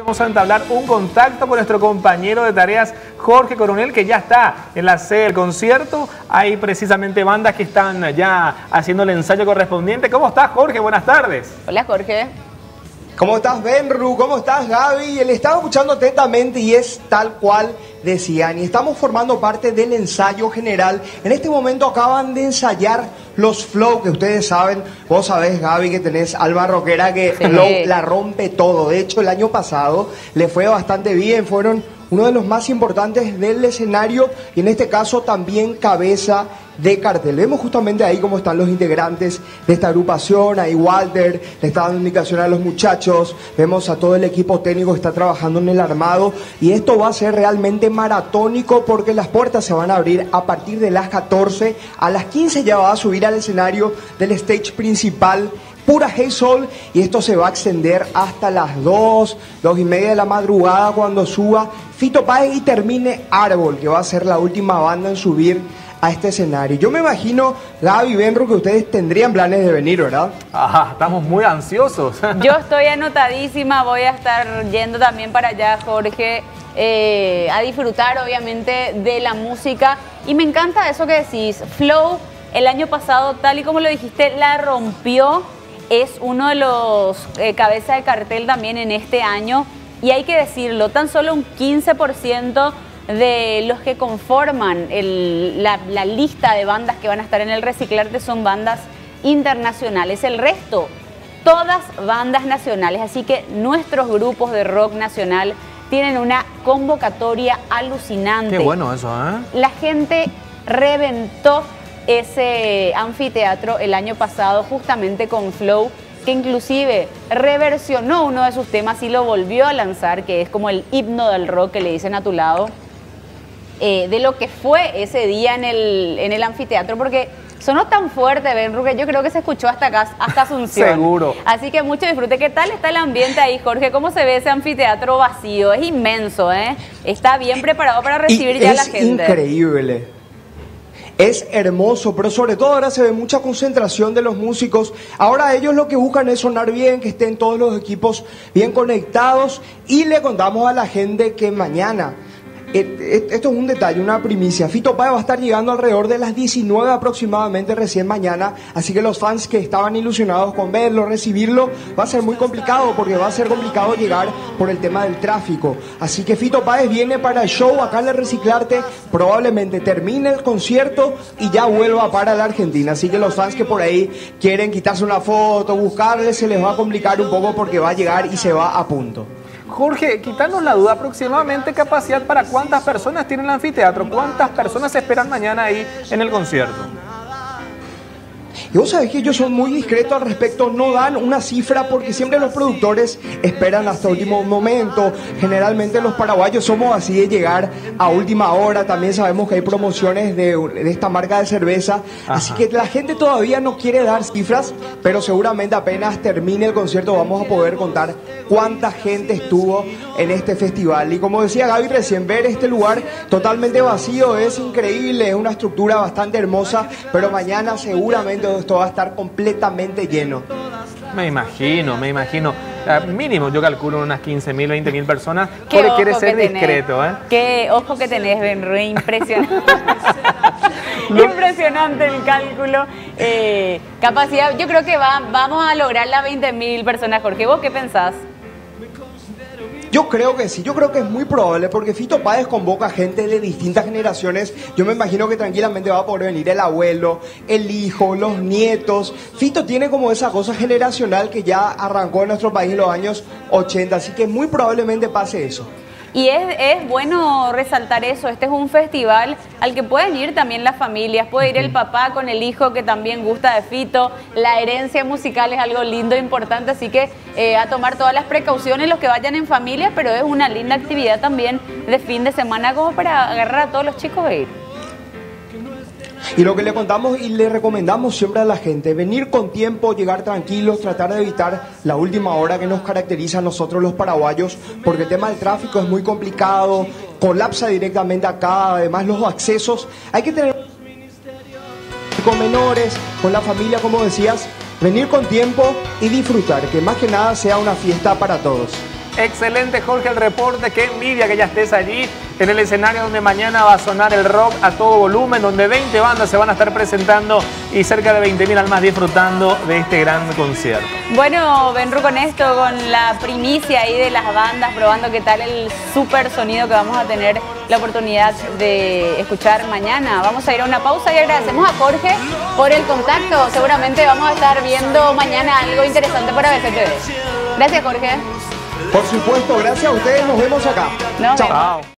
Vamos a entablar un contacto con nuestro compañero de tareas, Jorge Coronel, que ya está en la sede del concierto. Hay precisamente bandas que están ya haciendo el ensayo correspondiente. ¿Cómo estás, Jorge? Buenas tardes. Hola, Jorge. ¿Cómo estás, Benru? ¿Cómo estás, Gaby? Le estaba escuchando atentamente y es tal cual decían. Y estamos formando parte del ensayo general. En este momento acaban de ensayar los Flow, que ustedes saben. Vos sabés, Gaby, que tenés alma rockera, que Sí. Flow la rompe todo. De hecho, el año pasado le fue bastante bien. Fueron uno de los más importantes del escenario y en este caso también cabeza de cartel. Vemos justamente ahí cómo están los integrantes de esta agrupación. Ahí Walter le está dando indicación a los muchachos. Vemos a todo el equipo técnico que está trabajando en el armado. Y esto va a ser realmente maratónico porque las puertas se van a abrir a partir de las 14. A las 15 ya va a subir al escenario del stage principal Pura Hey Soul, y esto se va a extender hasta las 2:30 de la madrugada cuando suba Fito Páez y termine Árbol, que va a ser la última banda en subir a este escenario. Yo me imagino, Gaby y Benro, que ustedes tendrían planes de venir, ¿verdad? Ajá, estamos muy ansiosos. Yo estoy anotadísima, voy a estar yendo también para allá, Jorge, a disfrutar obviamente de la música. Y me encanta eso que decís, Flow el año pasado, tal y como lo dijiste, la rompió. Es uno de los cabezas de cartel también en este año. Y hay que decirlo, tan solo un 15% de los que conforman la lista de bandas que van a estar en el Reciclarte son bandas internacionales. El resto, todas bandas nacionales. Así que nuestros grupos de rock nacional tienen una convocatoria alucinante. Qué bueno eso, ¿eh? La gente reventó ese anfiteatro el año pasado justamente con Flow, que inclusive reversionó uno de sus temas y lo volvió a lanzar, que es como el himno del rock que le dicen a tu lado, de lo que fue ese día en el anfiteatro, porque sonó tan fuerte, Benru, que yo creo que se escuchó hasta acá, hasta Asunción. Seguro. Así que mucho disfrute. ¿Qué tal está el ambiente ahí, Jorge? ¿Cómo se ve ese anfiteatro vacío? Es inmenso, ¿eh? Está bien preparado para recibir ya a la gente. Es increíble. Es hermoso, pero sobre todo ahora se ve mucha concentración de los músicos. Ahora ellos lo que buscan es sonar bien, que estén todos los equipos bien conectados. Y le contamos a la gente que mañana, esto es un detalle, una primicia, Fito Páez va a estar llegando alrededor de las 19 aproximadamente recién mañana. Así que los fans que estaban ilusionados con verlo, recibirlo, va a ser muy complicado porque va a ser complicado llegar por el tema del tráfico. Así que Fito Páez viene para el show acá en el Reciclarte, probablemente termine el concierto y ya vuelva para la Argentina. Así que los fans que por ahí quieren quitarse una foto, buscarle, se les va a complicar un poco porque va a llegar y se va a punto. Jorge, quitarnos la duda, aproximadamente capacidad para cuántas personas tiene el anfiteatro, cuántas personas se esperan mañana ahí en el concierto. Y vos sabés que ellos son muy discretos al respecto, no dan una cifra porque siempre los productores esperan hasta último momento. Generalmente los paraguayos somos así de llegar a última hora. También sabemos que hay promociones de esta marca de cerveza. Ajá. Así que la gente todavía no quiere dar cifras, pero seguramente apenas termine el concierto vamos a poder contar cuánta gente estuvo en este festival. Y como decía Gaby recién, ver este lugar totalmente vacío es increíble, es una estructura bastante hermosa, pero mañana seguramente esto va a estar completamente lleno. Me imagino. Mínimo yo calculo unas 15.000, 20.000 personas. Qué Jorge ojo quiere ser que tenés. discreto, ¿eh? Qué ojo que tenés, Benru, impresionante. Impresionante el cálculo. Capacidad, yo creo que vamos a lograr las 20.000 personas, Jorge. ¿Vos qué pensás? Yo creo que sí, yo creo que es muy probable porque Fito Páez convoca gente de distintas generaciones. Yo me imagino que tranquilamente va a poder venir el abuelo, el hijo, los nietos. Fito tiene como esa cosa generacional que ya arrancó en nuestro país en los años 80, así que muy probablemente pase eso. Y es bueno resaltar eso, este es un festival al que pueden ir también las familias, puede ir el papá con el hijo que también gusta de Fito, la herencia musical es algo lindo e importante, así que a tomar todas las precauciones los que vayan en familia, pero es una linda actividad también de fin de semana como para agarrar a todos los chicos e ir. Y lo que le contamos y le recomendamos siempre a la gente, venir con tiempo, llegar tranquilos, tratar de evitar la última hora que nos caracteriza a nosotros los paraguayos, porque el tema del tráfico es muy complicado, colapsa directamente acá, además los accesos, hay que tener con menores, con la familia, como decías, venir con tiempo y disfrutar, que más que nada sea una fiesta para todos. Excelente, Jorge, el reporte. Qué envidia que ya estés allí en el escenario donde mañana va a sonar el rock a todo volumen, donde 20 bandas se van a estar presentando y cerca de 20.000 almas disfrutando de este gran concierto. Bueno, Benru, con esto, con la primicia ahí de las bandas, probando qué tal el súper sonido que vamos a tener la oportunidad de escuchar mañana. Vamos a ir a una pausa y agradecemos a Jorge por el contacto. Seguramente vamos a estar viendo mañana algo interesante para BCTV. Gracias, Jorge. Por supuesto, gracias a ustedes, nos vemos acá. Nos Chao. vemos.